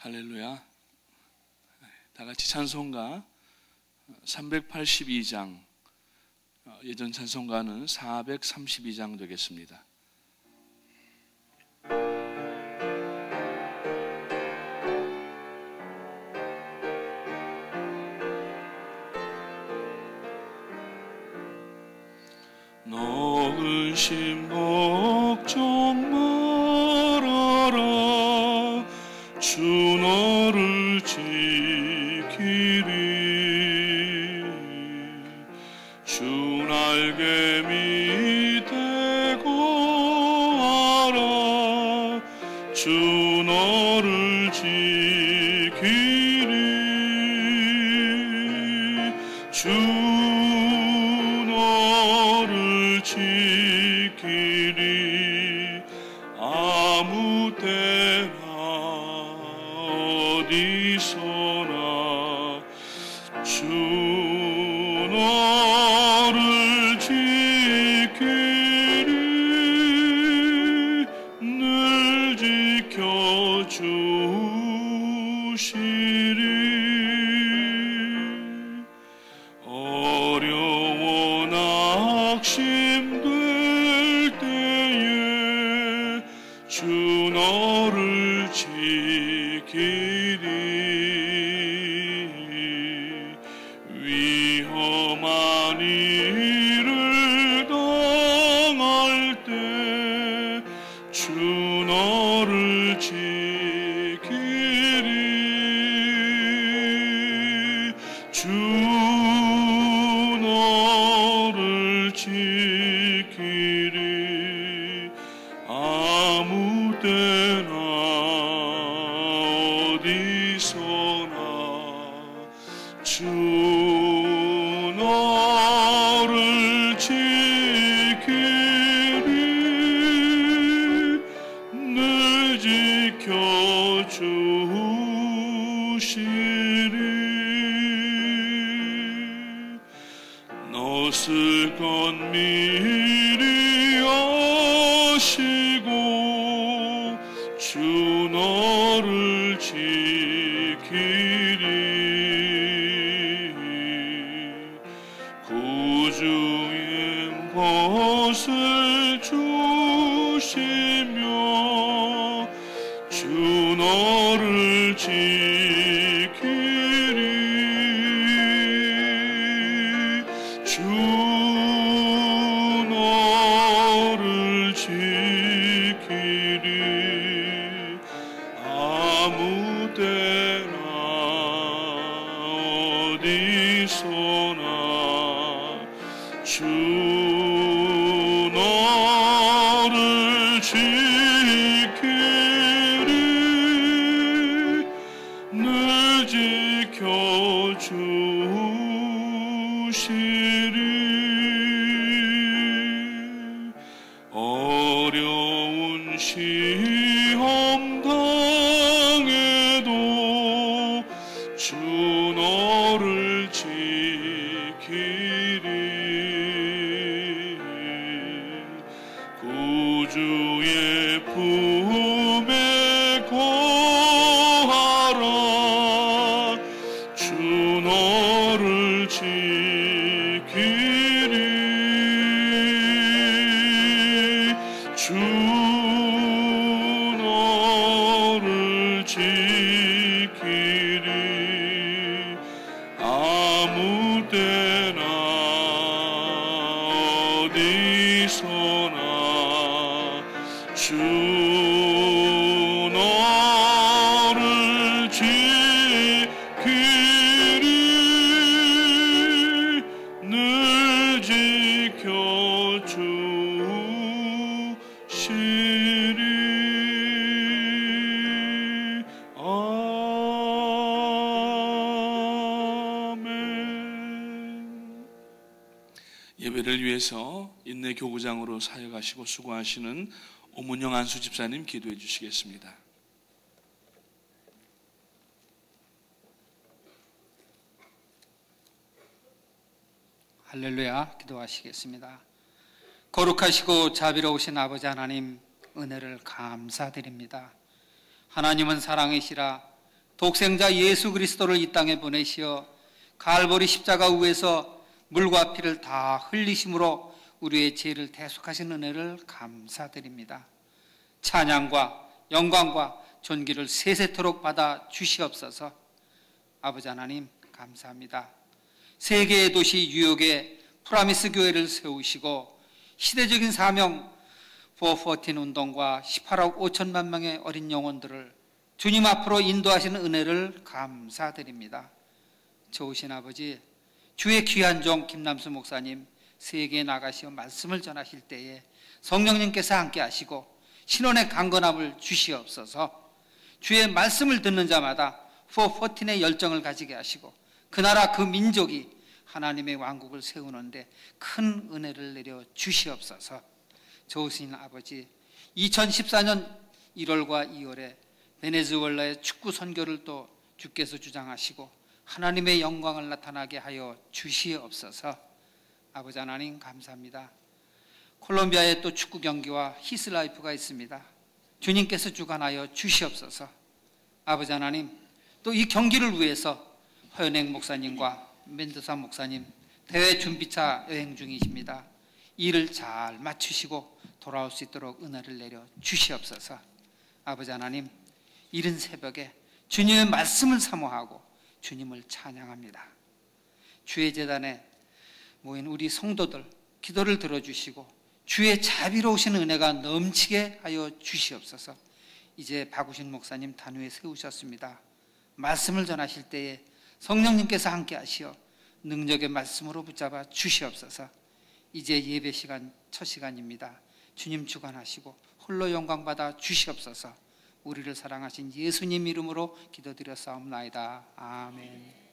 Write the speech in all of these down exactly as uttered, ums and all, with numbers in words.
할렐루야. 다 같이 찬송가 삼백팔십이 장, 예전 찬송가는 사백삼십이 장 되겠습니다. 너 근심 걱정 말아라. 주 너를 지키리. 주 날개 밑에 거하라. 주 너를 지키리. 주 너를 지키리. 아무 때나 어디서나 주 너를 지키리. 늘 지켜주시리. 어려워 낙심될 때에 주 너를 지키리. 위험한 일을 당할 때 주 너를 지키리. 주 너를 지키리. 아무 때나 어디서나 주 너를 지키리. 늘 지켜주시리. 너 쓸 것 미리 아시고 주 너를 지키리. 구주의 것을 주시며 주 너를 지키리. 주 너를 지키리. 아무 때나 어디서나 주 너를 지키리. 늘 지켜주시리. 어려운 시험 당해도 주 너를 지키리. 구주의 품에 거하라. 주 너를 지키리. 주 너를 지키리. 아무 때나 어디서나 주 너를 지키리. 늘 지켜주시리. 아멘. 예배를 위해서 인내 교구장으로 사역하시고 수고하시는 오문영 안수 집사님 기도해 주시겠습니다. 할렐루야. 기도하시겠습니다. 거룩하시고 자비로우신 아버지 하나님, 은혜를 감사드립니다. 하나님은 사랑이시라 독생자 예수 그리스도를 이 땅에 보내시어 갈보리 십자가 위에서 물과 피를 다 흘리심으로 우리의 죄를 대속하신 은혜를 감사드립니다. 찬양과 영광과 존귀를 세세토록 받아 주시옵소서. 아버지 하나님 감사합니다. 세계의 도시 뉴욕에 프라미스 교회를 세우시고 시대적인 사명 사십사 운동과 십팔억 오천만 명의 어린 영혼들을 주님 앞으로 인도하시는 은혜를 감사드립니다. 좋으신 아버지, 주의 귀한 종 김남수 목사님 세계에 나가시어 말씀을 전하실 때에 성령님께서 함께 하시고 신원의 강건함을 주시옵소서. 주의 말씀을 듣는 자마다 사십사의 열정을 가지게 하시고 그 나라 그 민족이 하나님의 왕국을 세우는데 큰 은혜를 내려 주시옵소서. 좋으신 아버지, 이천십사 년 일월과 이월에 베네수엘라의 축구 선교를 또 주께서 주장하시고 하나님의 영광을 나타나게 하여 주시옵소서. 아버지 하나님 감사합니다. 콜롬비아에 또 축구 경기와 히스라이프가 있습니다. 주님께서 주관하여 주시옵소서. 아버지 하나님, 또 이 경기를 위해서 허연행 목사님과 멘드사 목사님 대회 준비차 여행 중이십니다. 일을 잘 마치시고 돌아올 수 있도록 은혜를 내려 주시옵소서. 아버지 하나님, 이른 새벽에 주님의 말씀을 사모하고 주님을 찬양합니다. 주의 제단에 모인 우리 성도들 기도를 들어주시고 주의 자비로우신 은혜가 넘치게 하여 주시옵소서. 이제 박우신 목사님 단위에 세우셨습니다. 말씀을 전하실 때에 성령님께서 함께 하시어 능력의 말씀으로 붙잡아 주시옵소서. 이제 예배 시간 첫 시간입니다. 주님 주관하시고 홀로 영광 받아 주시옵소서. 우리를 사랑하신 예수님 이름으로 기도드렸사옵나이다. 아멘.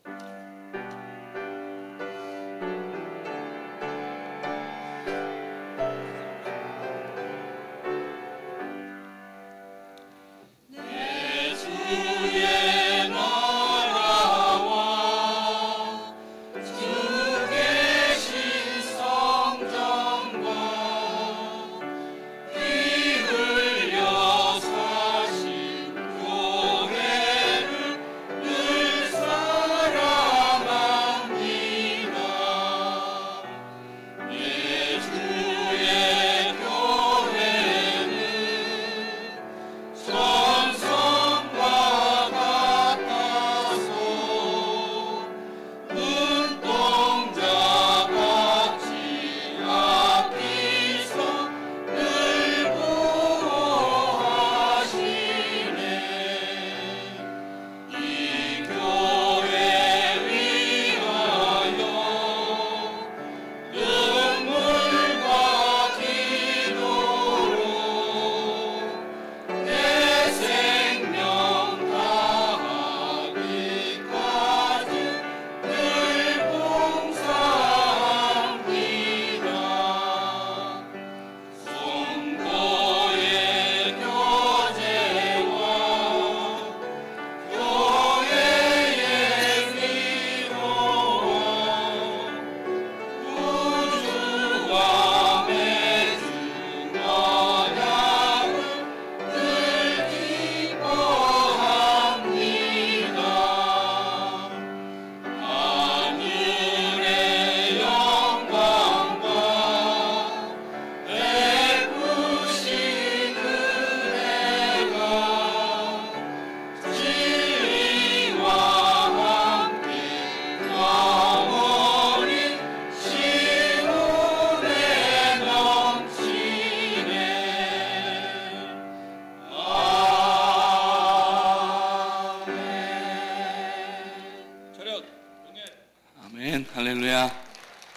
할렐루야.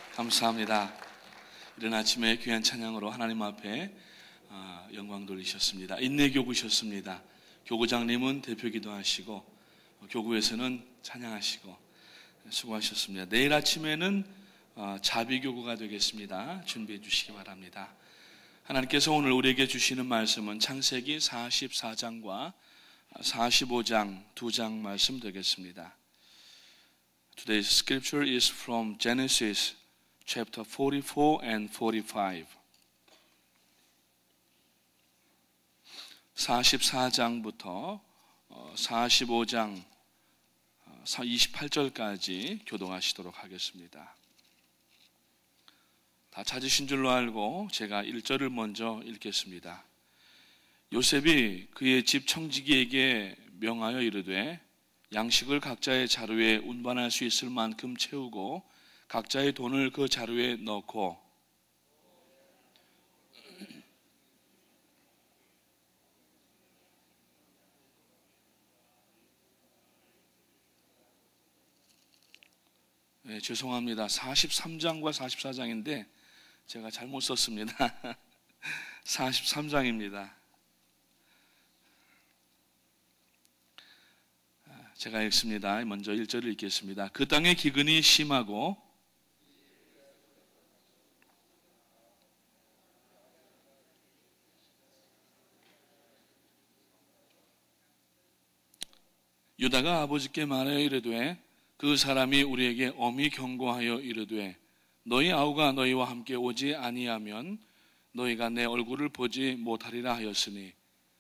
감사합니다. 이른 아침에 귀한 찬양으로 하나님 앞에 영광 돌리셨습니다. 인내교구셨습니다. 교구장님은 대표 기도하시고 교구에서는 찬양하시고 수고하셨습니다. 내일 아침에는 자비교구가 되겠습니다. 준비해 주시기 바랍니다. 하나님께서 오늘 우리에게 주시는 말씀은 창세기 사십사 장과 사십오 장 두 장 말씀 되겠습니다. Today's scripture is from Genesis chapter forty-four and forty-five. 사십사 장부터 사십오 장 이십팔 절까지 교독하시도록 하겠습니다. 다 찾으신 줄로 알고 제가 일 절을 먼저 읽겠습니다. 요셉이 그의 집 청지기에게 명하여 이르되 양식을 각자의 자루에 운반할 수 있을 만큼 채우고 각자의 돈을 그 자루에 넣고 네, 죄송합니다. 사십삼 장과 사십사 장인데 제가 잘못 썼습니다. 사십삼 장입니다. 제가 읽습니다. 먼저 일 절을 읽겠습니다. 그 땅의 기근이 심하고 유다가 아버지께 말하여 이르되 그 사람이 우리에게 엄히 경고하여 이르되 너희 아우가 너희와 함께 오지 아니하면 너희가 내 얼굴을 보지 못하리라 하였으니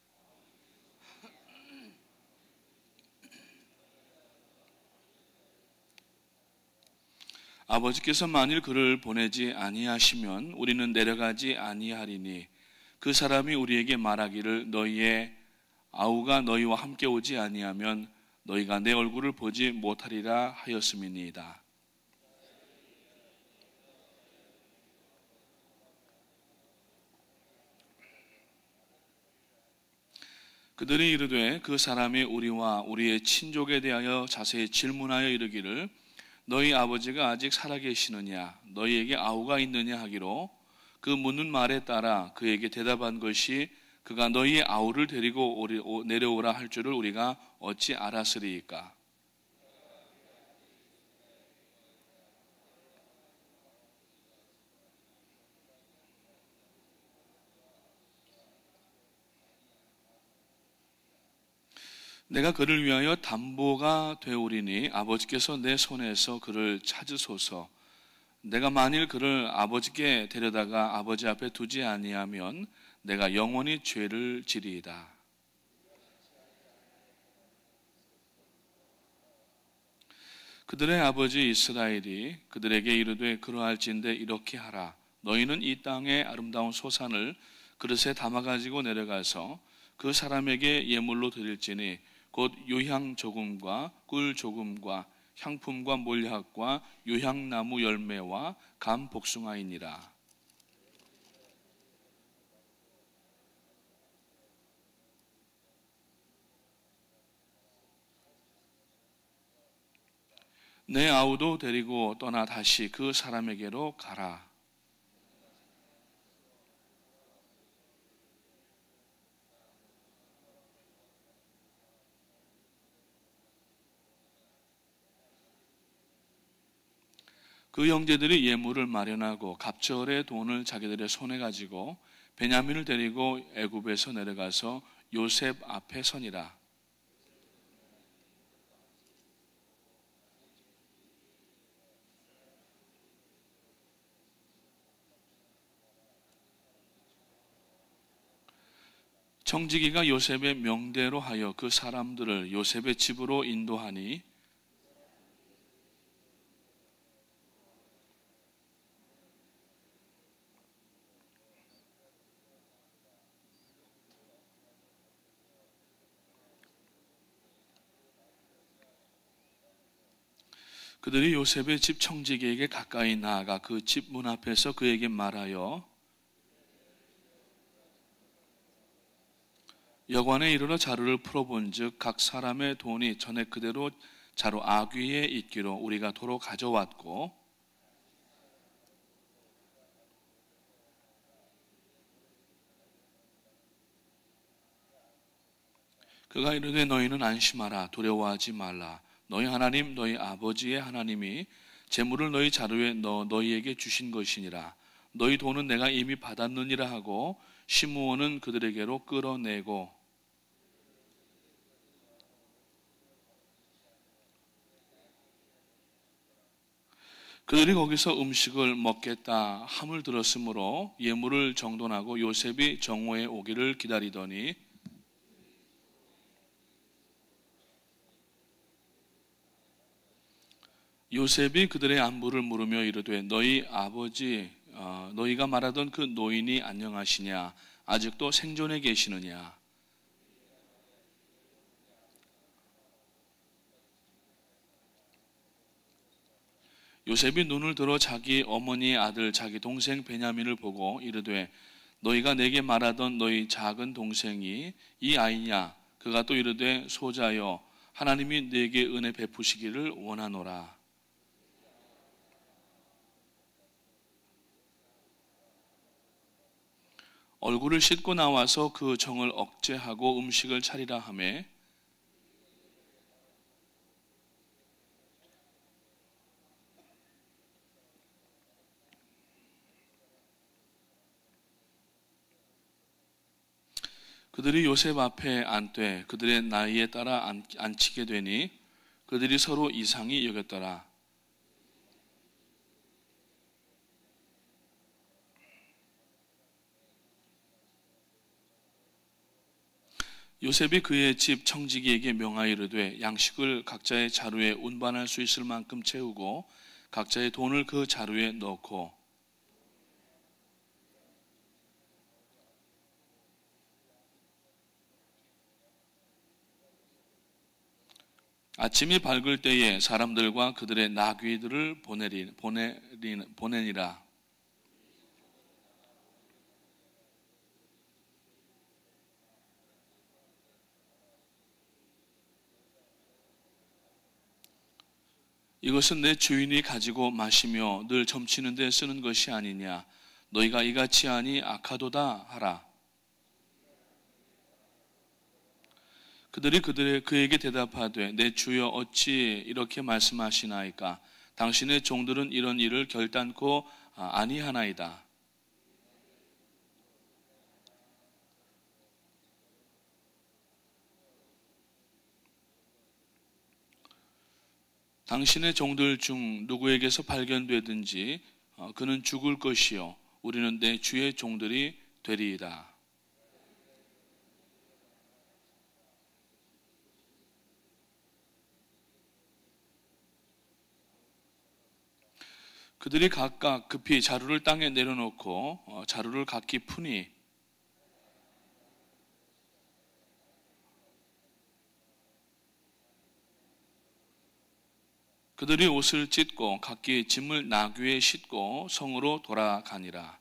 아버지께서 만일 그를 보내지 아니하시면 우리는 내려가지 아니하리니 그 사람이 우리에게 말하기를 너희의 아우가 너희와 함께 오지 아니하면 너희가 내 얼굴을 보지 못하리라 하였음이니이다. 그들이 이르되 그 사람이 우리와 우리의 친족에 대하여 자세히 질문하여 이르기를 너희 아버지가 아직 살아계시느냐 너희에게 아우가 있느냐 하기로 그 묻는 말에 따라 그에게 대답한 것이 그가 너희의 아우를 데리고 내려오라 할 줄을 우리가 어찌 알았으리이까. 내가 그를 위하여 담보가 되오리니 아버지께서 내 손에서 그를 찾으소서. 내가 만일 그를 아버지께 데려다가 아버지 앞에 두지 아니하면 내가 영원히 죄를 지리이다. 그들의 아버지 이스라엘이 그들에게 이르되 그러할진대 이렇게 하라. 너희는 이 땅의 아름다운 소산을 그릇에 담아가지고 내려가서 그 사람에게 예물로 드릴지니 곧 유향 조금과 꿀 조금과 향품과 몰약과 유향나무 열매와 감 복숭아이니라. 내 아우도 데리고 떠나 다시 그 사람에게로 가라. 그 형제들이 예물을 마련하고 갑절의 돈을 자기들의 손에 가지고 베냐민을 데리고 애굽에서 내려가서 요셉 앞에 서니라. 청지기가 요셉의 명대로 하여 그 사람들을 요셉의 집으로 인도하니 그들이 요셉의 집 청지기에게 가까이 나아가 그 집 문 앞에서 그에게 말하여 여관에 이르러 자루를 풀어본즉 각 사람의 돈이 전에 그대로 자루 아귀에 있기로 우리가 도로 가져왔고 그가 이르되 너희는 안심하라 두려워하지 말라. 너희 하나님 너희 아버지의 하나님이 재물을 너희 자루에 넣어 너희에게 주신 것이니라. 너희 돈은 내가 이미 받았느니라 하고 시므온은 그들에게로 끌어내고 그들이 거기서 음식을 먹겠다 함을 들었으므로 예물을 정돈하고 요셉이 정오에 오기를 기다리더니 요셉이 그들의 안부를 물으며 이르되 너희 아버지 어, 너희가 말하던 그 노인이 안녕하시냐? 아직도 생존해 계시느냐? 요셉이 눈을 들어 자기 어머니의 아들 자기 동생 베냐민을 보고 이르되 너희가 내게 말하던 너희 작은 동생이 이 아이냐? 그가 또 이르되 소자여 하나님이 네게 은혜 베푸시기를 원하노라. 얼굴을 씻고 나와서 그 정을 억제하고 음식을 차리라 하매 그들이 요셉 앞에 앉되 그들의 나이에 따라 앉히게 되니 그들이 서로 이상히 여겼더라. 요셉이 그의 집 청지기에게 명하이르되 양식을 각자의 자루에 운반할 수 있을 만큼 채우고 각자의 돈을 그 자루에 넣고 아침이 밝을 때에 사람들과 그들의 나귀들을 보내리, 보내리, 보내니라. 이것은 내 주인이 가지고 마시며 늘 점치는 데 쓰는 것이 아니냐. 너희가 이같이 하니 악하도다 하라. 그들이 그들의 그에게 대답하되 내 주여 어찌 이렇게 말씀하시나이까. 당신의 종들은 이런 일을 결단코 아니하나이다. 당신의 종들 중 누구에게서 발견되든지 그는 죽을 것이요 우리는 내 주의 종들이 되리이다. 그들이 각각 급히 자루를 땅에 내려놓고 자루를 각기 푸니 그들이 옷을 찢고 각기 짐을 나귀에 싣고 성으로 돌아가니라.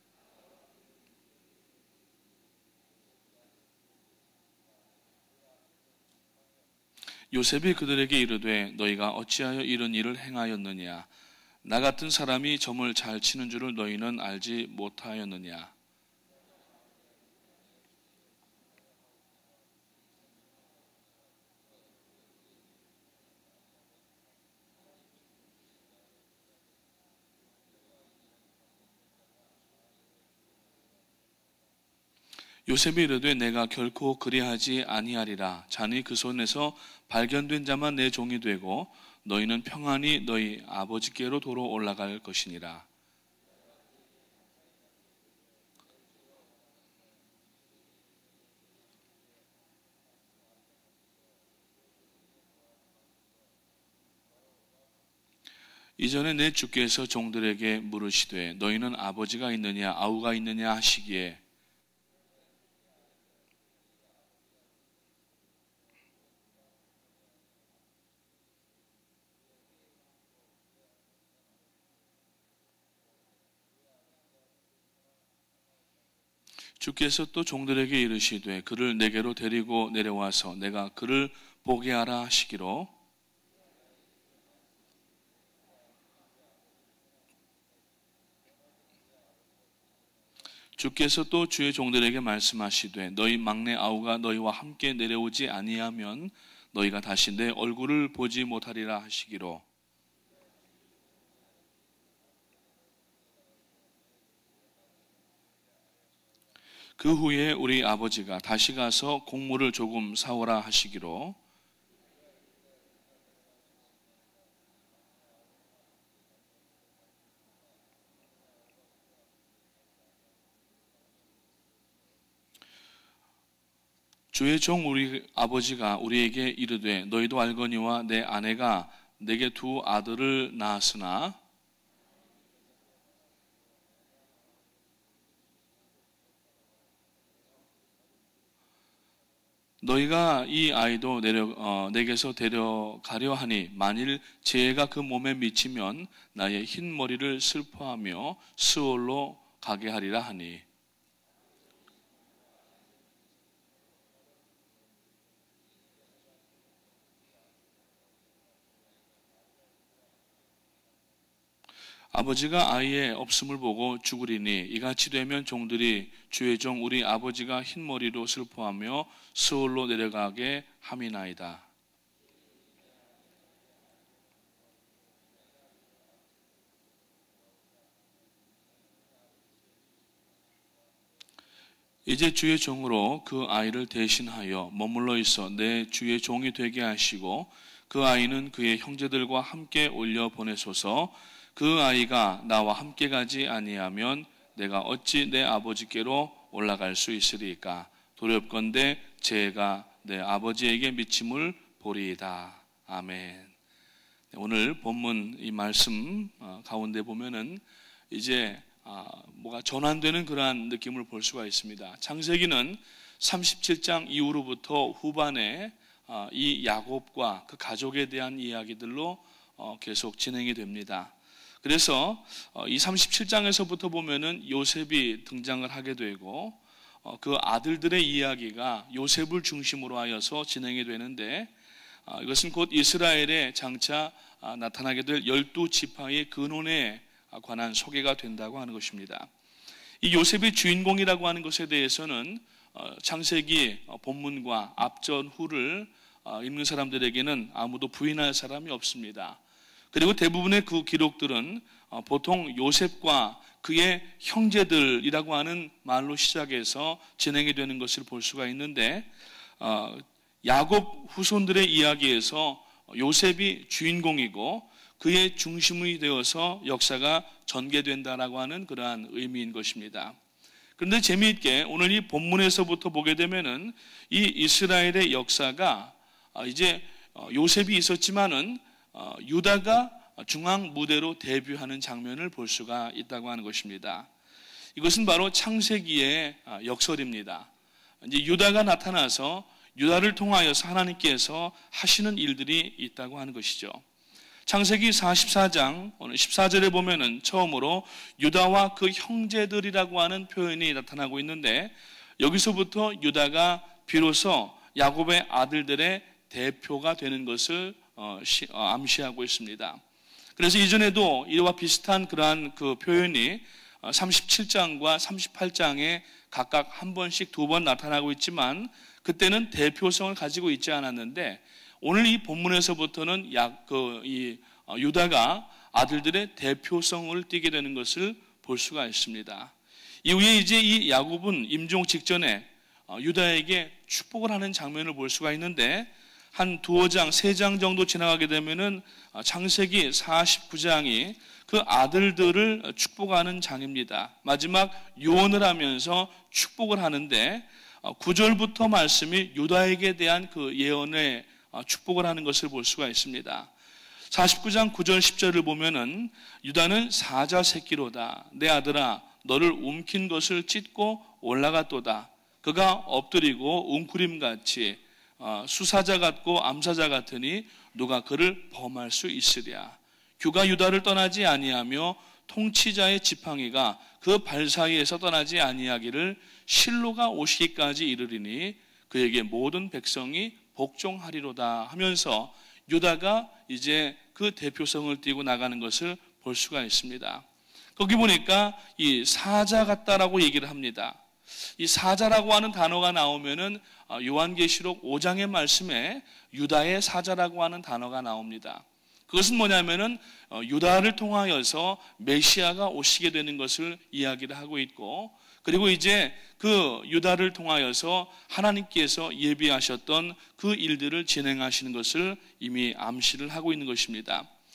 요셉이 그들에게 이르되 너희가 어찌하여 이런 일을 행하였느냐? 나 같은 사람이 점을 잘 치는 줄을 너희는 알지 못하였느냐? 요셉이 이르되 내가 결코 그리하지 아니하리라. 자니 그 손에서 발견된 자만 내 종이 되고 너희는 평안히 너희 아버지께로 도로 올라갈 것이니라. 이전에 내 주께서 종들에게 물으시되 너희는 아버지가 있느냐 아우가 있느냐 하시기에 주께서 또 종들에게 이르시되 그를 내게로 데리고 내려와서 내가 그를 보게 하라 하시기로 주께서 또 주의 종들에게 말씀하시되 너희 막내 아우가 너희와 함께 내려오지 아니하면 너희가 다시 내 얼굴을 보지 못하리라 하시기로 그 후에 우리 아버지가 다시 가서 곡물을 조금 사오라 하시기로 주의 종 우리 아버지가 우리에게 이르되 너희도 알거니와 내 아내가 내게 두 아들을 낳았으나 너희가 이 아이도 내려, 어, 내게서 데려가려 하니 만일 재해가 그 몸에 미치면 나의 흰 머리를 슬퍼하며 스올로 가게 하리라 하니 아버지가 아이의 없음을 보고 죽으리니 이같이 되면 종들이 주의 종 우리 아버지가 흰 머리로 슬퍼하며 스올로 내려가게 함이나이다. 이제 주의 종으로 그 아이를 대신하여 머물러 있어 내 주의 종이 되게 하시고 그 아이는 그의 형제들과 함께 올려 보내소서. 그 아이가 나와 함께 가지 아니하면 내가 어찌 내 아버지께로 올라갈 수 있으리까? 두렵건대 제가 내 아버지에게 미침을 보리이다. 아멘. 오늘 본문 이 말씀 가운데 보면은 이제 뭐가 전환되는 그러한 느낌을 볼 수가 있습니다. 창세기는 삼십칠 장 이후로부터 후반에 이 야곱과 그 가족에 대한 이야기들로 계속 진행이 됩니다. 그래서 이 삼십칠 장에서부터 보면은 요셉이 등장을 하게 되고 그 아들들의 이야기가 요셉을 중심으로 하여서 진행이 되는데 이것은 곧 이스라엘에 장차 나타나게 될 열두 지파의 근원에 관한 소개가 된다고 하는 것입니다. 이 요셉이 주인공이라고 하는 것에 대해서는 창세기 본문과 앞전 후를 읽는 사람들에게는 아무도 부인할 사람이 없습니다. 그리고 대부분의 그 기록들은 보통 요셉과 그의 형제들이라고 하는 말로 시작해서 진행이 되는 것을 볼 수가 있는데 야곱 후손들의 이야기에서 요셉이 주인공이고 그의 중심이 되어서 역사가 전개된다라고 하는 그러한 의미인 것입니다. 그런데 재미있게 오늘 이 본문에서부터 보게 되면은 이 이스라엘의 역사가 이제 요셉이 있었지만은 유다가 중앙 무대로 데뷔하는 장면을 볼 수가 있다고 하는 것입니다. 이것은 바로 창세기의 역설입니다. 이제 유다가 나타나서 유다를 통하여서 하나님께서 하시는 일들이 있다고 하는 것이죠. 창세기 사십사 장 오늘 십사 절에 보면은 처음으로 유다와 그 형제들이라고 하는 표현이 나타나고 있는데 여기서부터 유다가 비로소 야곱의 아들들의 대표가 되는 것을 암시하고 있습니다. 그래서 이전에도 이와 비슷한 그러한 그 표현이 삼십칠 장과 삼십팔 장에 각각 한 번씩 두 번 나타나고 있지만 그때는 대표성을 가지고 있지 않았는데 오늘 이 본문에서부터는 약, 그, 이, 유다가 아들들의 대표성을 띠게 되는 것을 볼 수가 있습니다. 이후에 이제 이 야곱은 임종 직전에 유다에게 축복을 하는 장면을 볼 수가 있는데 한 두어 장, 세 장 정도 지나가게 되면은 창세기 사십구 장이 그 아들들을 축복하는 장입니다. 마지막 유언을 하면서 축복을 하는데 구 절부터 말씀이 유다에게 대한 그 예언의 축복을 하는 것을 볼 수가 있습니다. 사십구 장 구 절 십 절을 보면은 유다는 사자 새끼로다. 내 아들아 너를 움킨 것을 찢고 올라갔도다. 그가 엎드리고 웅크림같이 수사자 같고 암사자 같으니 누가 그를 범할 수 있으랴. 규가 유다를 떠나지 아니하며 통치자의 지팡이가 그 발 사이에서 떠나지 아니하기를 실로가 오시기까지 이르리니 그에게 모든 백성이 복종하리로다 하면서 유다가 이제 그 대표성을 띠고 나가는 것을 볼 수가 있습니다. 거기 보니까 이 사자 같다라고 얘기를 합니다. 이 사자라고 하는 단어가 나오면은 요한계시록 오 장의 말씀에 유다의 사자라고 하는 단어가 나옵니다. 그것은 뭐냐면은 유다를 통하여서 메시아가 오시게 되는 것을 이야기를 하고 있고 그리고 이제 그 유다를 통하여서 하나님께서 예비하셨던 그 일들을 진행하시는 것을 이미 암시를 하고 있는 것입니다.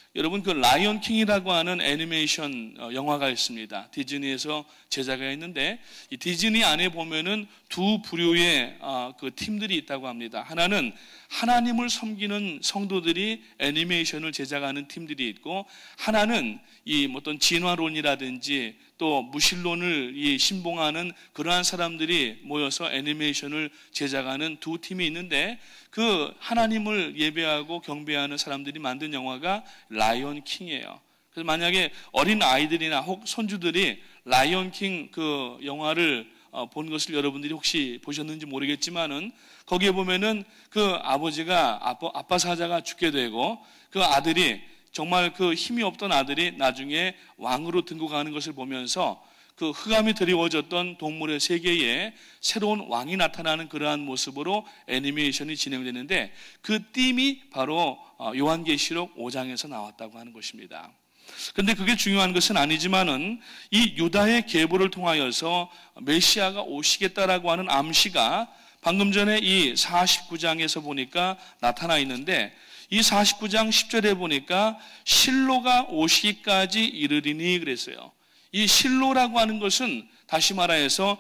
여러분 그 라이언 킹이라고 하는 애니메이션 영화가 있습니다. 디즈니에서 제작이 했는데 이 디즈니 안에 보면은 두 부류의 그 팀들이 있다고 합니다. 하나는 하나님을 섬기는 성도들이 애니메이션을 제작하는 팀들이 있고, 하나는 이 어떤 진화론이라든지 또 무신론을 이 신봉하는 그러한 사람들이 모여서 애니메이션을 제작하는 두 팀이 있는데, 그 하나님을 예배하고 경배하는 사람들이 만든 영화가 라이언 킹이에요. 그래서 만약에 어린 아이들이나 혹 손주들이 라이언 킹 그 영화를 본 것을 여러분들이 혹시 보셨는지 모르겠지만은, 거기에 보면은 그 아버지가 아빠, 아빠 사자가 죽게 되고, 그 아들이 정말 그 힘이 없던 아들이 나중에 왕으로 등극하는 것을 보면서 그 흑암이 드리워졌던 동물의 세계에 새로운 왕이 나타나는 그러한 모습으로 애니메이션이 진행되는데, 그 띠이 바로 요한계시록 오 장에서 나왔다고 하는 것입니다. 그런데 그게 중요한 것은 아니지만은 이 유다의 계보를 통하여서 메시아가 오시겠다라고 하는 암시가 방금 전에 이 사십구 장에서 보니까 나타나 있는데, 이 사십구 장 십 절에 보니까 실로가 오시기까지 이르리니 그랬어요. 이 실로라고 하는 것은 다시 말하여서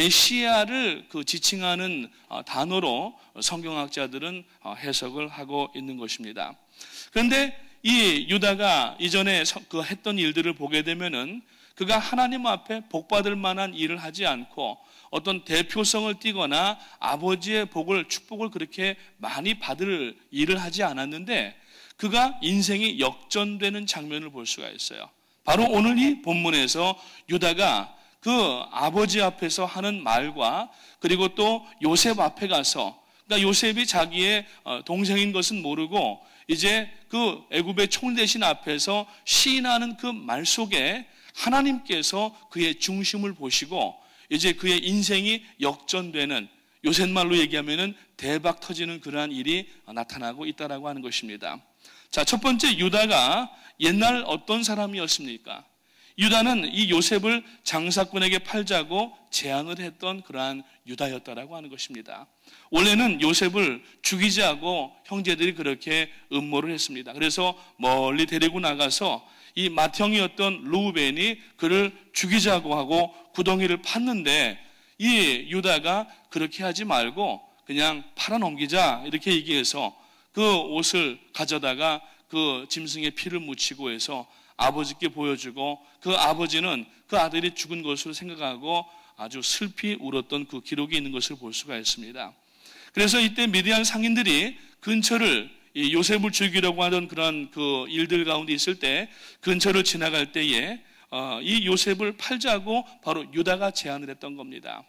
메시아를 그 지칭하는 단어로 성경학자들은 해석을 하고 있는 것입니다. 그런데 이 유다가 이전에 그 했던 일들을 보게 되면은 그가 하나님 앞에 복받을 만한 일을 하지 않고 어떤 대표성을 띠거나 아버지의 복을, 축복을 그렇게 많이 받을 일을 하지 않았는데, 그가 인생이 역전되는 장면을 볼 수가 있어요. 바로 오늘 이 본문에서 유다가 그 아버지 앞에서 하는 말과, 그리고 또 요셉 앞에 가서, 그러니까 요셉이 자기의 동생인 것은 모르고 이제 그 애굽의 총 대신 앞에서 시인하는 그 말 속에 하나님께서 그의 중심을 보시고 이제 그의 인생이 역전되는, 요새 말로 얘기하면은 대박 터지는 그러한 일이 나타나고 있다라고 하는 것입니다. 자, 첫 번째, 유다가 옛날 어떤 사람이었습니까? 유다는 이 요셉을 장사꾼에게 팔자고 제안을 했던 그러한 유다였다라고 하는 것입니다. 원래는 요셉을 죽이자고 형제들이 그렇게 음모를 했습니다. 그래서 멀리 데리고 나가서 이 맏형이었던 루벤이 그를 죽이자고 하고 구덩이를 팠는데, 이 유다가 그렇게 하지 말고 그냥 팔아넘기자 이렇게 얘기해서 그 옷을 가져다가 그 짐승의 피를 묻히고 해서 아버지께 보여주고, 그 아버지는 그 아들이 죽은 것으로 생각하고 아주 슬피 울었던 그 기록이 있는 것을 볼 수가 있습니다. 그래서 이때 미디안 상인들이 근처를 이 요셉을 죽이려고 하던 그런 그 일들 가운데 있을 때 근처를 지나갈 때에 어, 이 요셉을 팔자고 바로 유다가 제안을 했던 겁니다.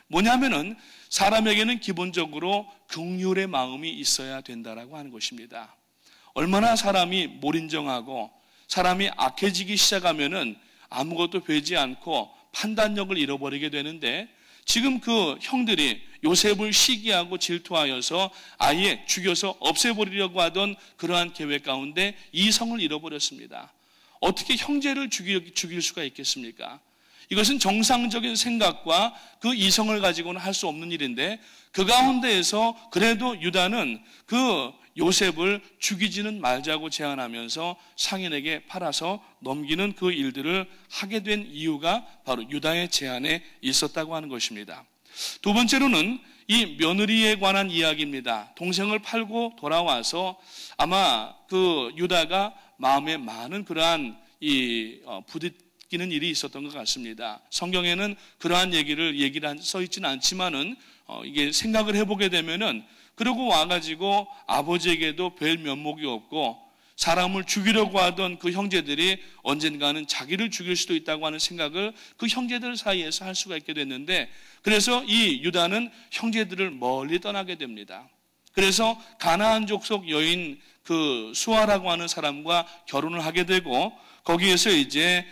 뭐냐면은 사람에게는 기본적으로 긍휼의 마음이 있어야 된다라고 하는 것입니다. 얼마나 사람이 몰인정하고 사람이 악해지기 시작하면은 아무것도 되지 않고 판단력을 잃어버리게 되는데, 지금 그 형들이 요셉을 시기하고 질투하여서 아예 죽여서 없애버리려고 하던 그러한 계획 가운데 이성을 잃어버렸습니다. 어떻게 형제를 죽일, 죽일 수가 있겠습니까? 이것은 정상적인 생각과 그 이성을 가지고는 할 수 없는 일인데, 그 가운데에서 그래도 유다는 그 요셉을 죽이지는 말자고 제안하면서 상인에게 팔아서 넘기는 그 일들을 하게 된 이유가 바로 유다의 제안에 있었다고 하는 것입니다. 두 번째로는 이 며느리에 관한 이야기입니다. 동생을 팔고 돌아와서 아마 그 유다가 마음에 많은 그러한 이 부딪히는 일이 있었던 것 같습니다. 성경에는 그러한 얘기를 얘기를 써 있지는 않지만은 어, 이게 생각을 해보게 되면은, 그러고 와가지고 아버지에게도 뵐 면목이 없고 사람을 죽이려고 하던 그 형제들이 언젠가는 자기를 죽일 수도 있다고 하는 생각을 그 형제들 사이에서 할 수가 있게 됐는데, 그래서 이 유다는 형제들을 멀리 떠나게 됩니다. 그래서 가나안 족속 여인 그 수아라고 하는 사람과 결혼을 하게 되고, 거기에서 이제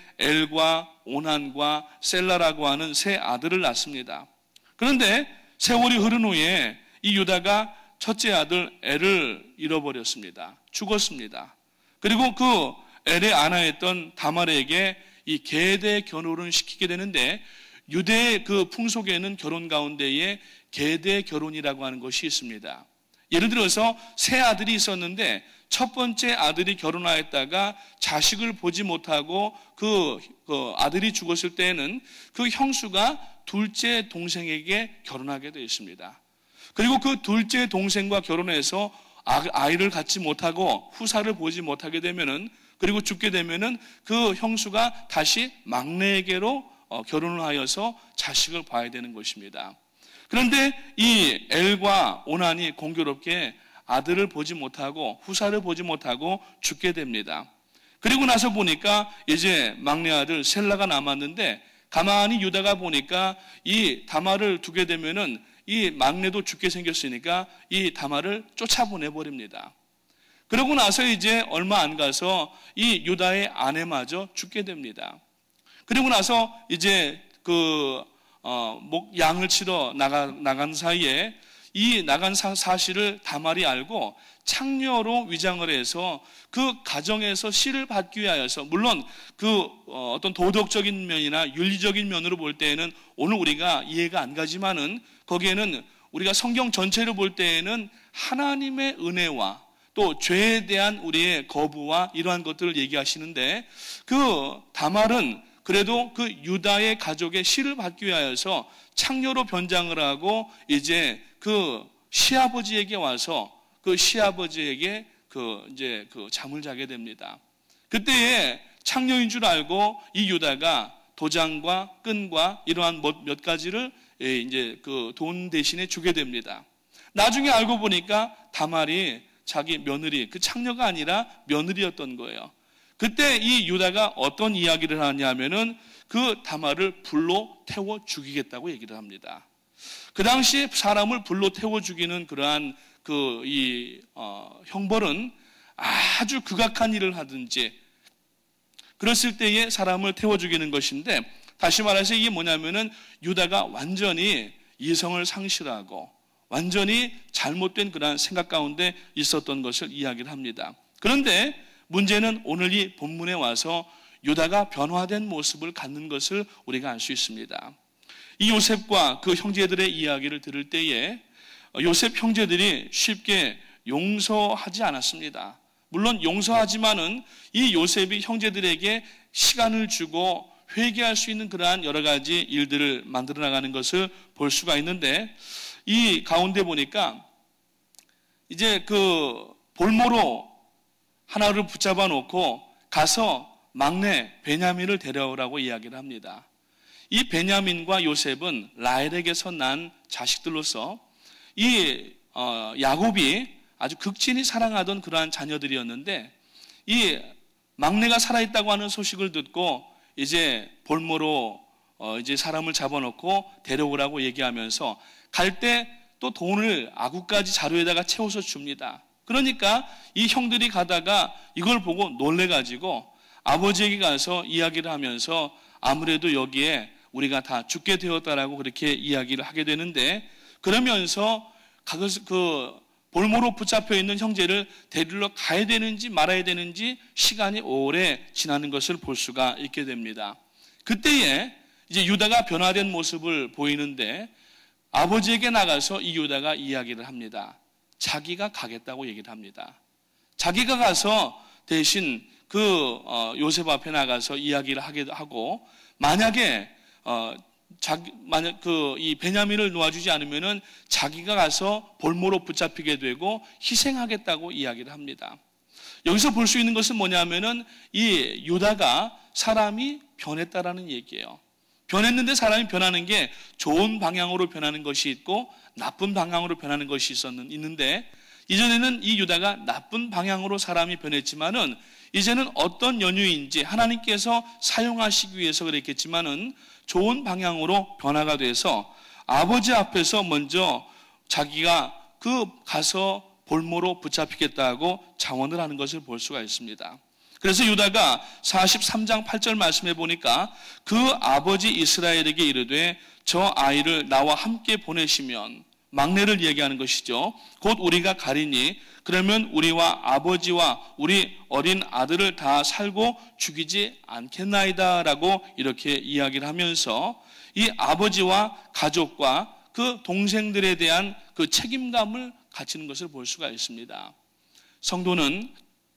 엘과 오난과 셀라라고 하는 세 아들을 낳습니다. 그런데 세월이 흐른 후에 이 유다가 첫째 아들 엘을 잃어버렸습니다. 죽었습니다. 그리고 그 엘의 아내였던 다말에게 이 계대 결혼을 시키게 되는데, 유대의 그 풍속에는 결혼 가운데에 계대 결혼이라고 하는 것이 있습니다. 예를 들어서 세 아들이 있었는데 첫 번째 아들이 결혼하였다가 자식을 보지 못하고 그, 그 아들이 죽었을 때에는 그 형수가 둘째 동생에게 결혼하게 되어 있습니다. 그리고 그 둘째 동생과 결혼해서 아이를 갖지 못하고 후사를 보지 못하게 되면은, 그리고 죽게 되면은 그 형수가 다시 막내에게로 결혼을 하여서 자식을 봐야 되는 것입니다. 그런데 이 엘과 오난이 공교롭게 아들을 보지 못하고 후사를 보지 못하고 죽게 됩니다. 그리고 나서 보니까 이제 막내 아들 셀라가 남았는데, 가만히 유다가 보니까 이 다말을 두게 되면은 이 막내도 죽게 생겼으니까 이 다말을 쫓아보내버립니다. 그러고 나서 이제 얼마 안 가서 이 유다의 아내마저 죽게 됩니다. 그리고 나서 이제 그 어, 목 양을 치러 나가, 나간 사이에 이 나간 사, 사실을 다말이 알고 창녀로 위장을 해서 그 가정에서 씨를 받기 위하여서, 물론 그 어, 어떤 도덕적인 면이나 윤리적인 면으로 볼 때에는 오늘 우리가 이해가 안 가지만은, 거기에는 우리가 성경 전체를 볼 때에는 하나님의 은혜와 또 죄에 대한 우리의 거부와 이러한 것들을 얘기하시는데, 그 다말은 그래도 그 유다의 가족의 씨를 받기 위하여서 창녀로 변장을 하고 이제 그 시아버지에게 와서 그 시아버지에게 그 이제 그 잠을 자게 됩니다. 그때에 창녀인 줄 알고 이 유다가 도장과 끈과 이러한 몇 가지를 이제 그 돈 대신에 주게 됩니다. 나중에 알고 보니까 다말이 자기 며느리, 그 창녀가 아니라 며느리였던 거예요. 그때 이 유다가 어떤 이야기를 하냐면은 그 다말을 불로 태워 죽이겠다고 얘기를 합니다. 그 당시에 사람을 불로 태워 죽이는 그러한 그 이 어, 형벌은 아주 극악한 일을 하든지 그랬을 때에 사람을 태워 죽이는 것인데, 다시 말해서 이게 뭐냐면은 유다가 완전히 이성을 상실하고 완전히 잘못된 그러한 생각 가운데 있었던 것을 이야기를 합니다. 그런데 문제는 오늘 이 본문에 와서 유다가 변화된 모습을 갖는 것을 우리가 알 수 있습니다. 이 요셉과 그 형제들의 이야기를 들을 때에 요셉 형제들이 쉽게 용서하지 않았습니다. 물론 용서하지만은 이 요셉이 형제들에게 시간을 주고 회개할 수 있는 그러한 여러 가지 일들을 만들어 나가는 것을 볼 수가 있는데, 이 가운데 보니까 이제 그 볼모로 하나를 붙잡아 놓고 가서 막내 베냐민을 데려오라고 이야기를 합니다. 이 베냐민과 요셉은 라헬에게서 난 자식들로서 이 어, 야곱이 아주 극진히 사랑하던 그러한 자녀들이었는데, 이 막내가 살아있다고 하는 소식을 듣고 이제 볼모로 어, 이제 사람을 잡아놓고 데려오라고 얘기하면서 갈 때 또 돈을 아구까지 자루에다가 채워서 줍니다. 그러니까 이 형들이 가다가 이걸 보고 놀래가지고 아버지에게 가서 이야기를 하면서 아무래도 여기에 우리가 다 죽게 되었다라고 그렇게 이야기를 하게 되는데, 그러면서 그 볼모로 붙잡혀 있는 형제를 데리러 가야 되는지 말아야 되는지 시간이 오래 지나는 것을 볼 수가 있게 됩니다. 그때에 이제 유다가 변화된 모습을 보이는데, 아버지에게 나가서 이 유다가 이야기를 합니다. 자기가 가겠다고 얘기를 합니다. 자기가 가서 대신 그 요셉 앞에 나가서 이야기를 하기도 하고, 만약에 어 자기 만약 그 이 베냐민을 놓아주지 않으면은 자기가 가서 볼모로 붙잡히게 되고 희생하겠다고 이야기를 합니다. 여기서 볼 수 있는 것은 뭐냐면은 이 유다가 사람이 변했다라는 얘기예요. 변했는데 사람이 변하는 게 좋은 방향으로 변하는 것이 있고 나쁜 방향으로 변하는 것이 있었는 있는데, 이전에는 이 유다가 나쁜 방향으로 사람이 변했지만은 이제는 어떤 연유인지 하나님께서 사용하시기 위해서 그랬겠지만은 좋은 방향으로 변화가 돼서 아버지 앞에서 먼저 자기가 그 가서 볼모로 붙잡히겠다고 자원을 하는 것을 볼 수가 있습니다. 그래서 유다가 사십삼 장 팔 절 말씀해 보니까 그 아버지 이스라엘에게 이르되 저 아이를 나와 함께 보내시면, 막내를 얘기하는 것이죠. 곧 우리가 가리니 그러면 우리와 아버지와 우리 어린 아들을 다 살고 죽이지 않겠나이다 라고 이렇게 이야기를 하면서 이 아버지와 가족과 그 동생들에 대한 그 책임감을 갇히는 것을 볼 수가 있습니다. 성도는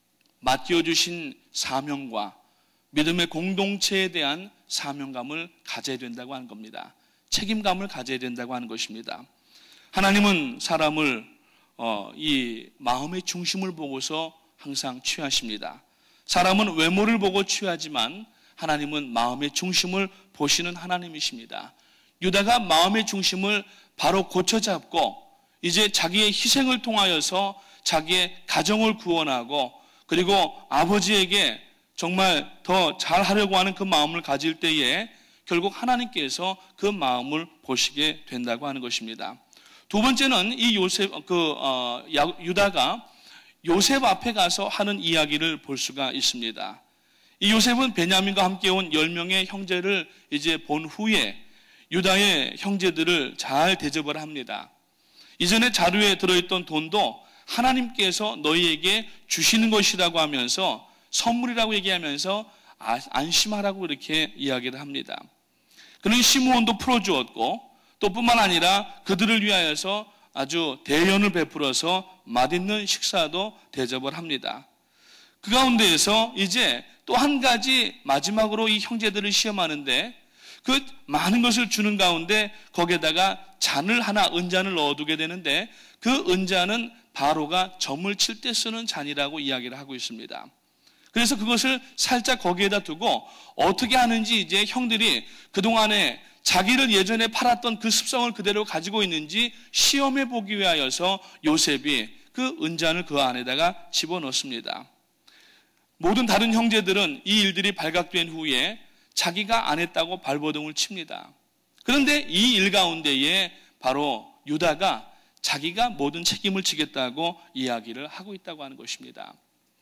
맡겨주신 사명과 믿음의 공동체에 대한 사명감을 가져야 된다고 하는 겁니다. 책임감을 가져야 된다고 하는 것입니다. 하나님은 사람을 어, 이 마음의 중심을 보고서 항상 취하십니다. 사람은 외모를 보고 취하지만 하나님은 마음의 중심을 보시는 하나님이십니다. 유다가 마음의 중심을 바로 고쳐잡고 이제 자기의 희생을 통하여서 자기의 가정을 구원하고 그리고 아버지에게 정말 더 잘하려고 하는 그 마음을 가질 때에 결국 하나님께서 그 마음을 보시게 된다고 하는 것입니다. 두 번째는 이 요셉, 그, 어, 유다가 요셉 앞에 가서 하는 이야기를 볼 수가 있습니다. 이 요셉은 베냐민과 함께 온 열 명의 형제를 이제 본 후에 유다의 형제들을 잘 대접을 합니다. 이전에 자루에 들어있던 돈도 하나님께서 너희에게 주시는 것이라고 하면서 선물이라고 얘기하면서 안심하라고 이렇게 이야기를 합니다. 그는 시므온도 풀어주었고 또 뿐만 아니라 그들을 위하여서 아주 대연을 베풀어서 맛있는 식사도 대접을 합니다. 그 가운데에서 이제 또 한 가지 마지막으로 이 형제들을 시험하는데 그 많은 것을 주는 가운데 거기에다가 잔을 하나 은잔을 넣어두게 되는데 그 은잔은 바로가 점을 칠 때 쓰는 잔이라고 이야기를 하고 있습니다. 그래서 그것을 살짝 거기에다 두고 어떻게 하는지 이제 형들이 그동안에 자기를 예전에 팔았던 그 습성을 그대로 가지고 있는지 시험해 보기 위하여서 요셉이 그 은잔을 그 안에다가 집어넣습니다. 모든 다른 형제들은 이 일들이 발각된 후에 자기가 안 했다고 발버둥을 칩니다. 그런데 이 일 가운데에 바로 유다가 자기가 모든 책임을 지겠다고 이야기를 하고 있다고 하는 것입니다.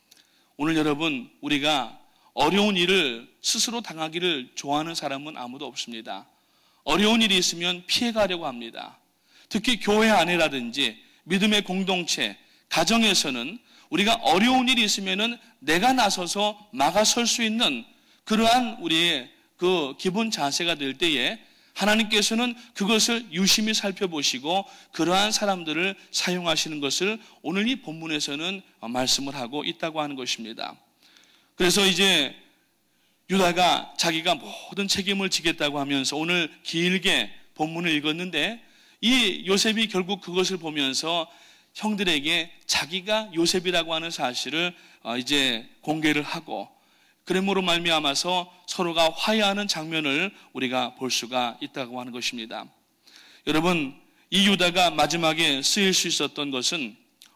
오늘 여러분, 우리가 어려운 일을 스스로 당하기를 좋아하는 사람은 아무도 없습니다. 어려운 일이 있으면 피해가려고 합니다. 특히 교회 안에라든지 믿음의 공동체, 가정에서는 우리가 어려운 일이 있으면은 내가 나서서 막아설 수 있는 그러한 우리의 그 기본 자세가 될 때에 하나님께서는 그것을 유심히 살펴보시고 그러한 사람들을 사용하시는 것을 오늘 이 본문에서는 말씀을 하고 있다고 하는 것입니다. 그래서 이제 유다가 자기가 모든 책임을 지겠다고 하면서 오늘 길게 본문을 읽었는데 이 요셉이 결국 그것을 보면서 형들에게 자기가 요셉이라고 하는 사실을 이제 공개를 하고 그러므로 말미암아서 서로가 화해하는 장면을 우리가 볼 수가 있다고 하는 것입니다. 여러분, 이 유다가 마지막에 쓰일 수 있었던 것은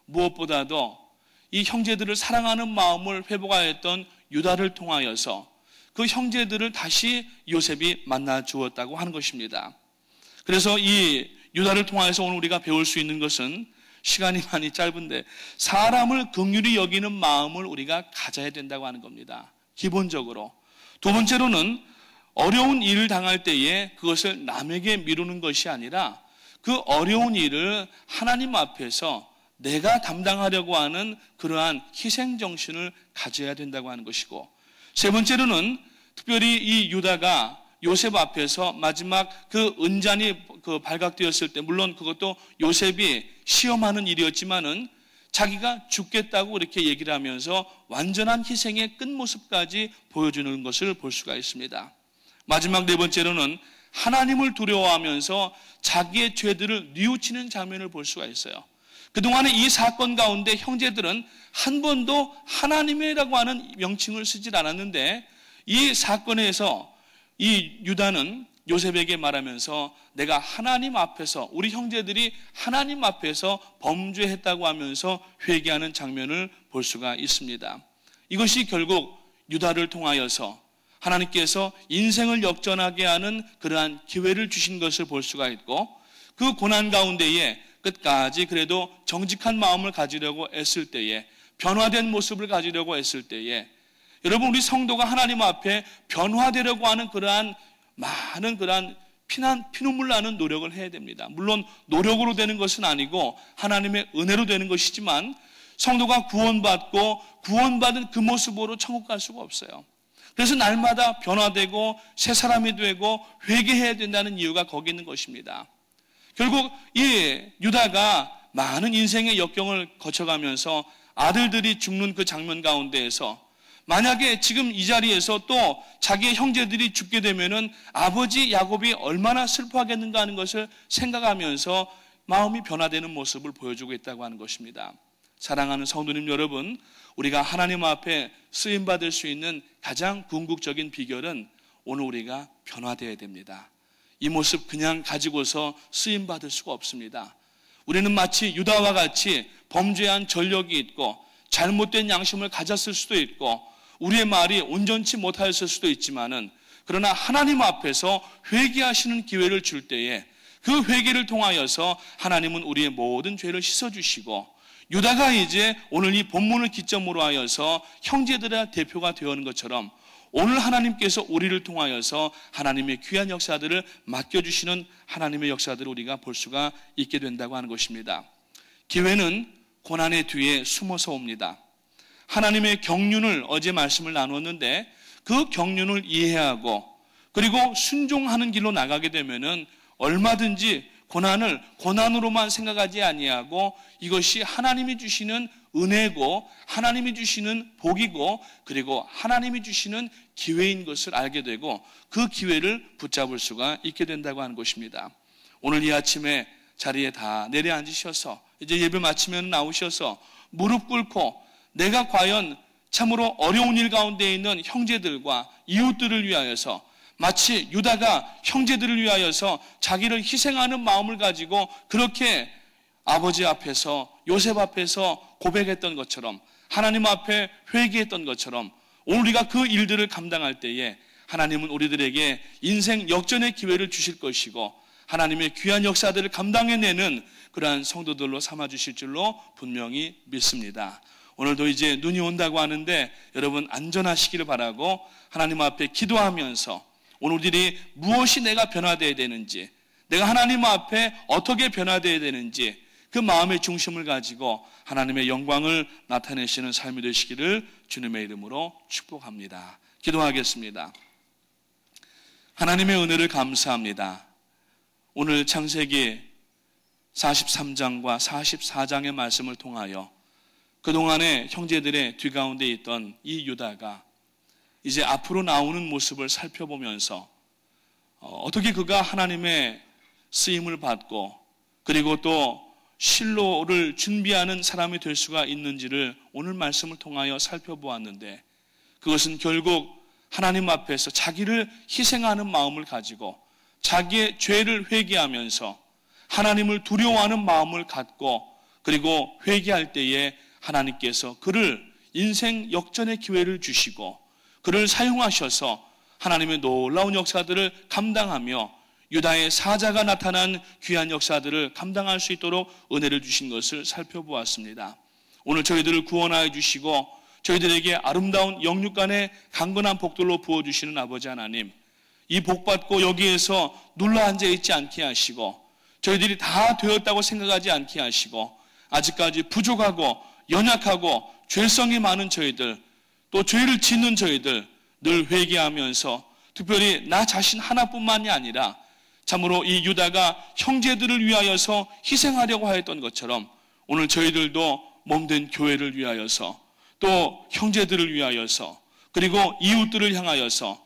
무엇보다도 이 형제들을 사랑하는 마음을 회복하였던 유다를 통하여서 그 형제들을 다시 요셉이 만나 주었다고 하는 것입니다. 그래서 이 유다를 통하여서 오늘 우리가 배울 수 있는 것은 시간이 많이 짧은데 사람을 긍휼히 여기는 마음을 우리가 가져야 된다고 하는 겁니다. 기본적으로. 두 번째로는 어려운 일을 당할 때에 그것을 남에게 미루는 것이 아니라 그 어려운 일을 하나님 앞에서 내가 담당하려고 하는 그러한 희생정신을 가져야 된다고 하는 것이고, 세 번째로는 특별히 이 유다가 요셉 앞에서 마지막 그 은잔이 그 발각되었을 때, 물론 그것도 요셉이 시험하는 일이었지만은 자기가 죽겠다고 이렇게 얘기를 하면서 완전한 희생의 끝모습까지 보여주는 것을 볼 수가 있습니다. 마지막 네 번째로는 하나님을 두려워하면서 자기의 죄들을 뉘우치는 장면을 볼 수가 있어요. 그동안에 이 사건 가운데 형제들은 한 번도 하나님이라고 하는 명칭을 쓰질 않았는데 이 사건에서 이 유다는 요셉에게 말하면서 내가 하나님 앞에서, 우리 형제들이 하나님 앞에서 범죄했다고 하면서 회개하는 장면을 볼 수가 있습니다. 이것이 결국 유다를 통하여서 하나님께서 인생을 역전하게 하는 그러한 기회를 주신 것을 볼 수가 있고, 그 고난 가운데에 끝까지 그래도 정직한 마음을 가지려고 애쓸 때에, 변화된 모습을 가지려고 애쓸 때에, 여러분, 우리 성도가 하나님 앞에 변화되려고 하는 그러한 많은 그러한 피난, 피눈물 나는 노력을 해야 됩니다. 물론 노력으로 되는 것은 아니고 하나님의 은혜로 되는 것이지만 성도가 구원받고 구원받은 그 모습으로 천국 갈 수가 없어요. 그래서 날마다 변화되고 새 사람이 되고 회개해야 된다는 이유가 거기 있는 것입니다. 결국 이 유다가 많은 인생의 역경을 거쳐가면서 아들들이 죽는 그 장면 가운데에서 만약에 지금 이 자리에서 또 자기의 형제들이 죽게 되면은 아버지 야곱이 얼마나 슬퍼하겠는가 하는 것을 생각하면서 마음이 변화되는 모습을 보여주고 있다고 하는 것입니다. 사랑하는 성도님 여러분, 우리가 하나님 앞에 쓰임받을 수 있는 가장 궁극적인 비결은 오늘 우리가 변화되어야 됩니다. 이 모습 그냥 가지고서 쓰임받을 수가 없습니다. 우리는 마치 유다와 같이 범죄한 전력이 있고 잘못된 양심을 가졌을 수도 있고 우리의 말이 온전치 못하였을 수도 있지만은, 그러나 하나님 앞에서 회개하시는 기회를 줄 때에 그 회개를 통하여서 하나님은 우리의 모든 죄를 씻어주시고, 유다가 이제 오늘 이 본문을 기점으로 하여서 형제들의 대표가 되어오는 것처럼 오늘 하나님께서 우리를 통하여서 하나님의 귀한 역사들을 맡겨주시는 하나님의 역사들을 우리가 볼 수가 있게 된다고 하는 것입니다. 기회는 고난의 뒤에 숨어서 옵니다. 하나님의 경륜을 어제 말씀을 나눴는데, 그 경륜을 이해하고 그리고 순종하는 길로 나가게 되면은 얼마든지 고난을 고난으로만 생각하지 아니하고 이것이 하나님이 주시는 은혜고 하나님이 주시는 복이고 그리고 하나님이 주시는 기회인 것을 알게 되고 그 기회를 붙잡을 수가 있게 된다고 하는 것입니다. 오늘 이 아침에 자리에 다 내려앉으셔서 이제 예배 마치면 나오셔서 무릎 꿇고 내가 과연 참으로 어려운 일 가운데 있는 형제들과 이웃들을 위하여서 마치 유다가 형제들을 위하여서 자기를 희생하는 마음을 가지고 그렇게 아버지 앞에서 요셉 앞에서 고백했던 것처럼 하나님 앞에 회개했던 것처럼 오늘 우리가 그 일들을 감당할 때에 하나님은 우리들에게 인생 역전의 기회를 주실 것이고 하나님의 귀한 역사들을 감당해내는 그러한 성도들로 삼아주실 줄로 분명히 믿습니다. 오늘도 이제 눈이 온다고 하는데 여러분 안전하시기를 바라고 하나님 앞에 기도하면서 오늘 우리들이 무엇이 내가 변화되어야 되는지, 내가 하나님 앞에 어떻게 변화되어야 되는지 그 마음의 중심을 가지고 하나님의 영광을 나타내시는 삶이 되시기를 주님의 이름으로 축복합니다. 기도하겠습니다. 하나님의 은혜를 감사합니다. 오늘 창세기 사십삼 장과 사십사 장의 말씀을 통하여 그동안에 형제들의 뒤가운데 있던 이 유다가 이제 앞으로 나오는 모습을 살펴보면서 어떻게 그가 하나님의 쓰임을 받고 그리고 또 실로를 준비하는 사람이 될 수가 있는지를 오늘 말씀을 통하여 살펴보았는데, 그것은 결국 하나님 앞에서 자기를 희생하는 마음을 가지고 자기의 죄를 회개하면서 하나님을 두려워하는 마음을 갖고 그리고 회개할 때에 하나님께서 그를 인생 역전의 기회를 주시고 그를 사용하셔서 하나님의 놀라운 역사들을 감당하며 유다의 사자가 나타난 귀한 역사들을 감당할 수 있도록 은혜를 주신 것을 살펴보았습니다. 오늘 저희들을 구원하여 주시고 저희들에게 아름다운 영육간의 강건한 복들로 부어주시는 아버지 하나님, 이 복받고 여기에서 눌러 앉아있지 않게 하시고 저희들이 다 되었다고 생각하지 않게 하시고 아직까지 부족하고 연약하고 죄성이 많은 저희들, 또 죄를 짓는 저희들 늘 회개하면서 특별히 나 자신 하나뿐만이 아니라 참으로 이 유다가 형제들을 위하여서 희생하려고 하였던 것처럼 오늘 저희들도 몸된 교회를 위하여서 또 형제들을 위하여서 그리고 이웃들을 향하여서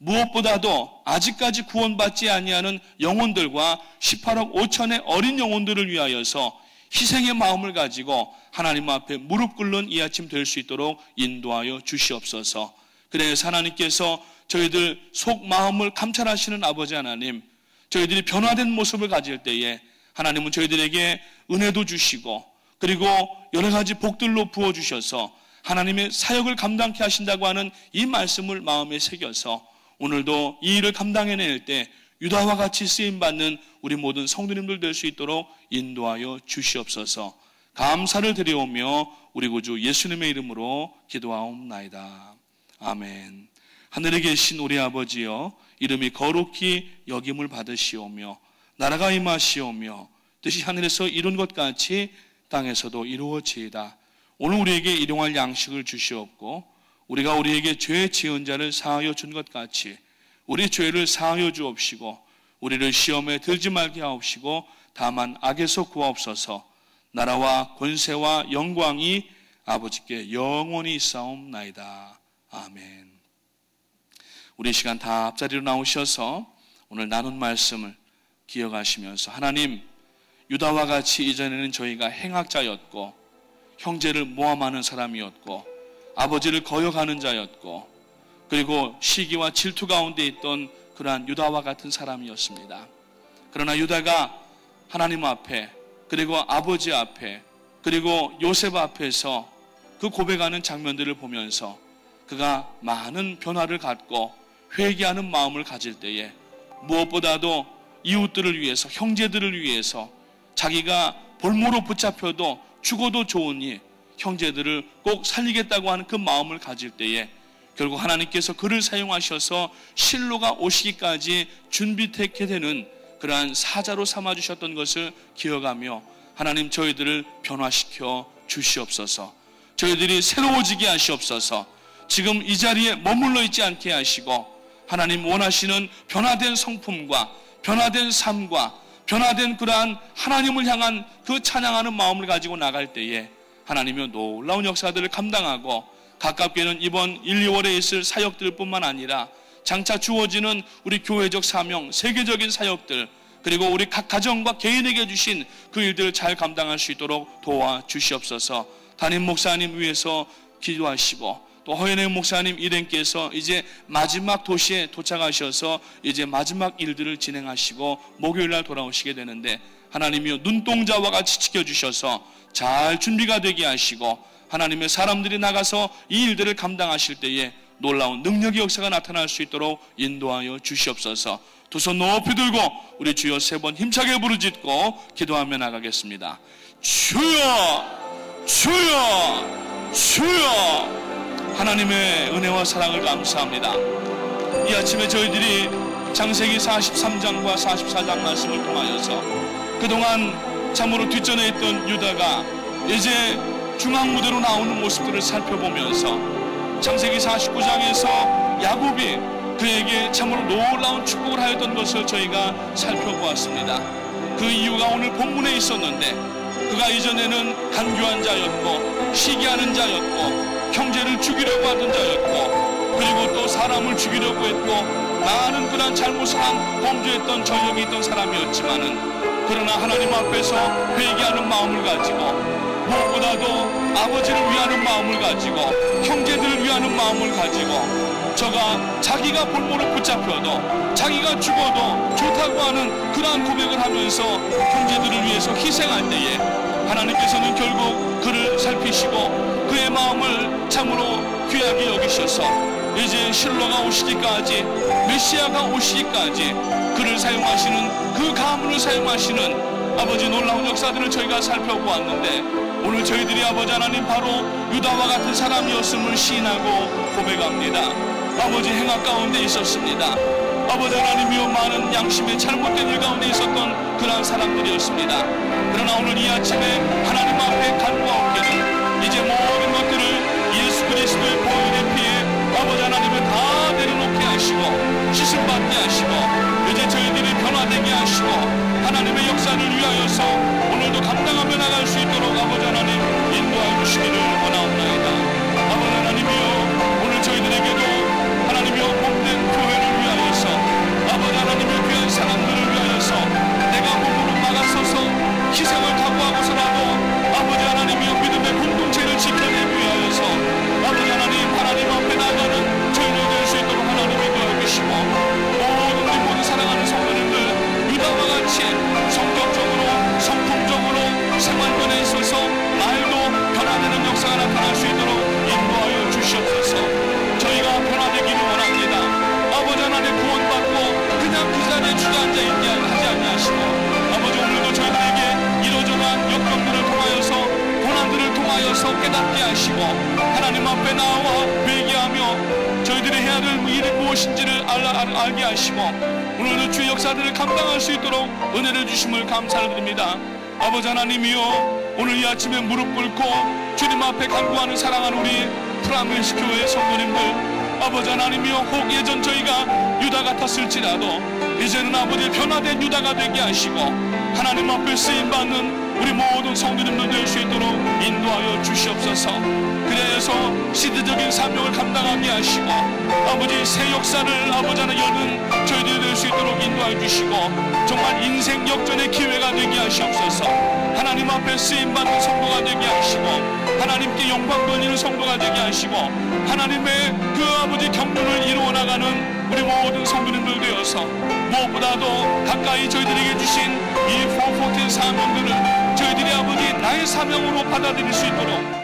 무엇보다도 아직까지 구원받지 아니하는 영혼들과 십팔억 오천의 어린 영혼들을 위하여서 희생의 마음을 가지고 하나님 앞에 무릎 꿇는 이 아침 될 수 있도록 인도하여 주시옵소서. 그래서 하나님께서 저희들 속 마음을 감찰하시는 아버지 하나님, 저희들이 변화된 모습을 가질 때에 하나님은 저희들에게 은혜도 주시고 그리고 여러 가지 복들로 부어주셔서 하나님의 사역을 감당케 하신다고 하는 이 말씀을 마음에 새겨서 오늘도 이 일을 감당해낼 때 유다와 같이 쓰임받는 우리 모든 성도님들 될 수 있도록 인도하여 주시옵소서. 감사를 드려오며 우리 구주 예수님의 이름으로 기도하옵나이다. 아멘. 하늘에 계신 우리 아버지여, 이름이 거룩히 여김을 받으시오며 나라가 임하시오며 뜻이 하늘에서 이룬 것 같이 땅에서도 이루어지이다. 오늘 우리에게 일용할 양식을 주시옵고 우리가 우리에게 죄 지은 자를 사하여 준 것 같이 우리 죄를 사하여 주옵시고 우리를 시험에 들지 말게 하옵시고 다만 악에서 구하옵소서. 나라와 권세와 영광이 아버지께 영원히 있사옵나이다. 아멘. 우리 시간 다 앞자리로 나오셔서 오늘 나눈 말씀을 기억하시면서, 하나님, 유다와 같이 이전에는 저희가 행악자였고 형제를 모함하는 사람이었고 아버지를 거역하는 자였고 그리고 시기와 질투 가운데 있던 그러한 유다와 같은 사람이었습니다. 그러나 유다가 하나님 앞에, 그리고 아버지 앞에, 그리고 요셉 앞에서 그 고백하는 장면들을 보면서 그가 많은 변화를 갖고 회개하는 마음을 가질 때에 무엇보다도 이웃들을 위해서, 형제들을 위해서 자기가 볼모로 붙잡혀도 죽어도 좋으니 형제들을 꼭 살리겠다고 하는 그 마음을 가질 때에 결국 하나님께서 그를 사용하셔서 실로가 오시기까지 준비되게 되는 그러한 사자로 삼아주셨던 것을 기억하며, 하나님, 저희들을 변화시켜 주시옵소서. 저희들이 새로워지게 하시옵소서. 지금 이 자리에 머물러 있지 않게 하시고 하나님 원하시는 변화된 성품과 변화된 삶과 변화된 그러한 하나님을 향한 그 찬양하는 마음을 가지고 나갈 때에 하나님의 놀라운 역사들을 감당하고, 가깝게는 이번 일, 이월에 있을 사역들뿐만 아니라 장차 주어지는 우리 교회적 사명, 세계적인 사역들, 그리고 우리 각 가정과 개인에게 주신 그 일들을 잘 감당할 수 있도록 도와주시옵소서. 담임 목사님 위해서 기도하시고, 또 허연행 목사님 일행께서 이제 마지막 도시에 도착하셔서 이제 마지막 일들을 진행하시고 목요일날 돌아오시게 되는데, 하나님이여 눈동자와 같이 지켜주셔서 잘 준비가 되게 하시고, 하나님의 사람들이 나가서 이 일들을 감당하실 때에 놀라운 능력의 역사가 나타날 수 있도록 인도하여 주시옵소서. 두 손 높이 들고 우리 주여 세 번 힘차게 부르짖고 기도하며 나가겠습니다. 주여, 주여, 주여. 하나님의 은혜와 사랑을 감사합니다. 이 아침에 저희들이 창세기 사십삼 장과 사십사 장 말씀을 통하여서 그동안 참으로 뒷전에 있던 유다가 이제 중앙무대로 나오는 모습들을 살펴보면서 창세기 사십구 장에서 야곱이 그에게 참으로 놀라운 축복을 하였던 것을 저희가 살펴보았습니다. 그 이유가 오늘 본문에 있었는데, 그가 이전에는 간교한 자였고 시기하는 자였고 형제를 죽이려고 하던 자였고, 그리고 또 사람을 죽이려고 했고 많은 그런 잘못을 한 범죄했던 전력이 있던 사람이었지만은, 그러나 하나님 앞에서 회개하는 마음을 가지고, 무엇보다도 아버지를 위하는 마음을 가지고 형제들을 위하는 마음을 가지고, 저가 자기가 볼모로 붙잡혀도 자기가 죽어도 좋다고 하는 그러한 고백을 하면서 형제들을 위해서 희생할 때에 하나님께서는 결국 그를 살피시고 그의 마음을 참으로 귀하게 여기셔서 이제 실로가 오시기까지, 메시아가 오시기까지 그를 사용하시는, 그 가문을 사용하시는 아버지 놀라운 역사들을 저희가 살펴보았는데, 오늘 저희들이 아버지 하나님 바로 유다와 같은 사람이었음을 시인하고 고백합니다. 아버지 행악 가운데 있었습니다. 아버지 하나님이여 많은 양심의 잘못된 일 가운데 있었던 그러한 사람들이었습니다. 그러나 오늘 이 아침에 하나님 앞에 간구하옵기를 이제 모든 것들을 예수 그리스도의 보혈의 피에 아버지 하나님을 다 내려놓게 하시고 씻음받게 하시고 이제 저희들이 변화되게 하시고 하나님의 역사를 위하여서 오늘도 감당하며 나갈 수 있도록 아버지 하나님 인도하여 주시기를 원하옵나이다. 아버지 하나님이여, 오늘 저희들에게도 하나님이여 복된 교회를 위하여서, 아버지 하나님의 귀한 사람들을 위하여서 내가 몸으로 막아서서 희생을 각오하고서라도 아버지 하나님이여 믿음의 공동체를 지켜내기 위하여서 아버지 하나님, 하나님 앞에 나가는 저희들 될 수 있도록 하나님이 도와주시고, 모든 우리 모든 사랑하는 성도님들 유다와 같이 성격적으로 성품적으로 생활권에 있어서 말도 변화되는 역사가 나타날 수 있도록 인도하여 주시옵소서. 저희가 변화되기를 원합니다. 아버지 하나님 구원받고 그냥 그 자리에 주저앉아 있게 하지 아니하시고, 아버지 오늘도 저희들에게 이러저러한 역경들을 통하여서 고난들을 통하여서 깨닫게 하시고 하나님 앞에 나와 회개하며 저희들이 해야 될 일이 무엇인지를 알, 알, 알게 하시고 오늘도 주의 역사들을 감당할 수 있도록 은혜를 주심을 감사를 드립니다. 아버지 하나님이여, 오늘 이 아침에 무릎 꿇고 주님 앞에 간구하는 사랑하는 우리 프라미스 교회의 성도님들, 아버지 하나님이여, 혹 예전 저희가 유다 같았을지라도 이제는 아버지 변화된 유다가 되게 하시고 하나님 앞에 쓰임받는 우리 모든 성도님들 될 수 있도록 인도하여 주시옵소서. 그래서 시대적인 사명을 감당하게 하시고 아버지 새 역사를 아버지 하나 여는 저희들이 될 수 있도록 인도하여 주시고 정말 인생 역전의 기회가 되게 하시옵소서. 하나님 앞에 쓰임받는 성도가 되게 하시고 하나님께 영광 돌리는 성도가 되게 하시고 하나님의 그 아버지 경륜을 이루어 나가는 우리 모든 성도님들 되어서 무엇보다도 가까이 저희들에게 주신 이 사백십사 사명들을 저희들이 아버지 나의 사명으로 받아들일 수 있도록